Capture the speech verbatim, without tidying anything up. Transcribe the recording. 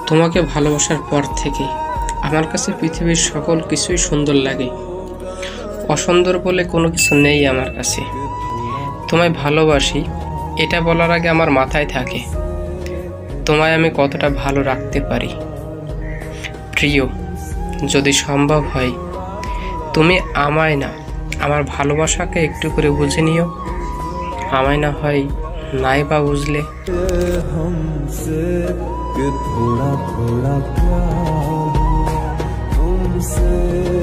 তোমাকে ভালোবাসার পর থেকে আমার কাছে পৃথিবীর সকল কিছুই সুন্দর লাগে। অসুন্দর বলে কোনো কিছু নেই আমার কাছে। তোমায় ভালোবাসি এটা বলার আগে আমার মাথায় থাকে তোমায় আমি কতটা ভালো রাখতে পারি। প্রিয়, যদি সম্ভব হয় তুমি আমায় না, আমার ভালোবাসাকে একটু করে বুঝে নিও। আমায় না হয় নাই বা বুঝলে। थोड़ा थोड़ा प्यार तुमसे